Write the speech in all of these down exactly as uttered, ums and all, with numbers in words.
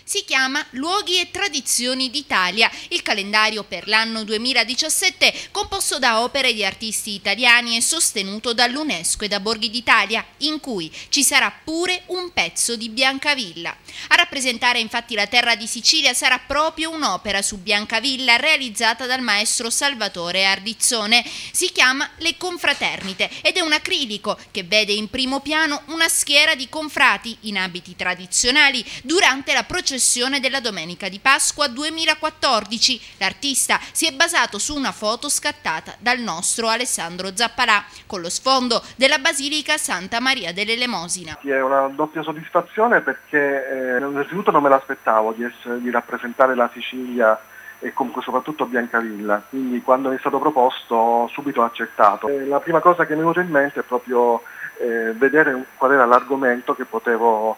Si chiama Luoghi e Tradizioni d'Italia, il calendario per l'anno duemiladiciassette composto da opere di artisti italiani e sostenuto dall'UNESCO e da Borghi d'Italia, in cui ci sarà pure un pezzo di Biancavilla. A rappresentare infatti la terra di Sicilia sarà proprio un'opera su Biancavilla realizzata dal maestro Salvatore Ardizzone. Si chiama Le Confraternite ed è un acrilico che vede in primo piano una schiera di confrati in abiti tradizionali durante la processione della Domenica di Pasqua duemilaquattordici. L'artista si è basato su una foto scattata dal nostro Alessandro Zappalà con lo sfondo della Basilica Santa Maria dell'Elemosina. È una doppia soddisfazione perché eh, innanzitutto non me l'aspettavo di, essere, di rappresentare la Sicilia e comunque soprattutto Biancavilla, quindi quando mi è stato proposto subito ho accettato. E la prima cosa che mi è venuta in mente è proprio eh, vedere qual era l'argomento che potevo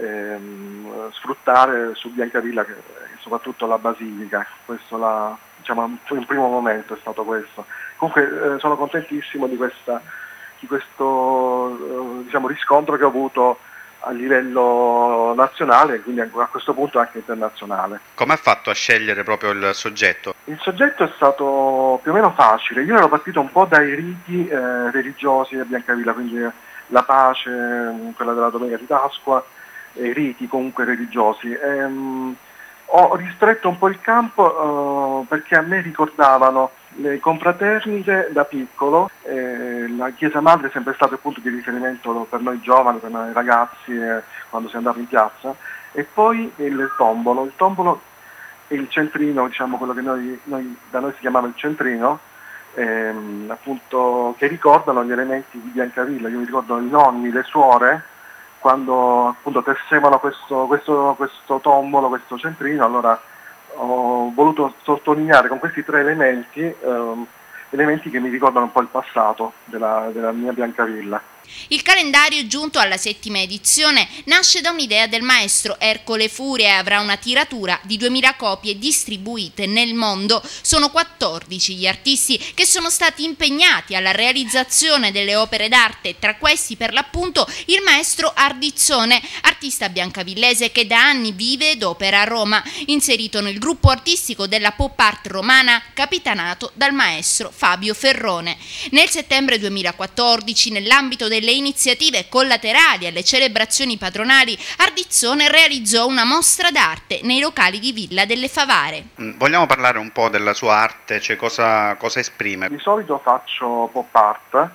Ehm, sfruttare su Biancavilla, che, soprattutto la Basilica. Questo la, diciamo, in primo momento è stato questo. Comunque eh, sono contentissimo di, questa, di questo eh, diciamo, riscontro che ho avuto a livello nazionale e quindi a questo punto anche internazionale. Come ha fatto a scegliere proprio il soggetto? Il soggetto è stato più o meno facile. Io ero partito un po' dai riti eh, religiosi a Biancavilla, quindi la pace, quella della Domenica di Pasqua, e riti comunque religiosi. Ehm, ho ristretto un po' il campo eh, perché a me ricordavano le confraternite da piccolo, eh, la Chiesa Madre è sempre stato il punto di riferimento per noi giovani, per noi ragazzi eh, quando si andava in piazza, e poi il tombolo, il tombolo e il centrino, diciamo quello che noi, noi, da noi si chiamava il centrino, ehm, appunto, che ricordano gli elementi di Biancavilla. Io mi ricordo i nonni, le suore, quando appunto tessevano questo, questo, questo tombolo, questo centrino. Allora ho voluto sottolineare con questi tre elementi, ehm, elementi che mi ricordano un po' il passato della, della mia Biancavilla. Il calendario, giunto alla settima edizione, nasce da un'idea del maestro Ercole Furia e avrà una tiratura di duemila copie distribuite nel mondo. Sono quattordici gli artisti che sono stati impegnati alla realizzazione delle opere d'arte, tra questi per l'appunto il maestro Ardizzone, artista biancavillese che da anni vive ed opera a Roma, inserito nel gruppo artistico della pop art romana capitanato dal maestro Fabio Ferrone. Nel settembre duemilaquattordici, nell'ambito del delle iniziative collaterali alle celebrazioni patronali, Ardizzone realizzò una mostra d'arte nei locali di Villa delle Favare. Vogliamo parlare un po' della sua arte, cioè cosa, cosa esprime? Di solito faccio pop art,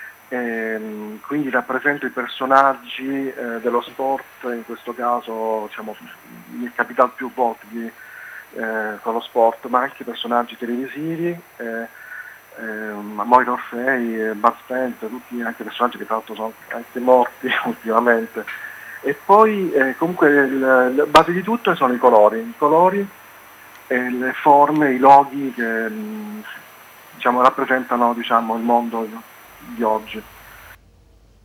ehm, quindi rappresento i personaggi eh, dello sport, in questo caso diciamo, mi è capitato più volte di, eh, con lo sport, ma anche personaggi televisivi, eh, Eh, Moira Orfei, Bud Spencer, tutti anche personaggi che tra l'altro sono anche morti ultimamente. E poi eh, comunque la base di tutto sono i colori, i colori e le forme, i loghi che diciamo, rappresentano diciamo, il mondo di oggi.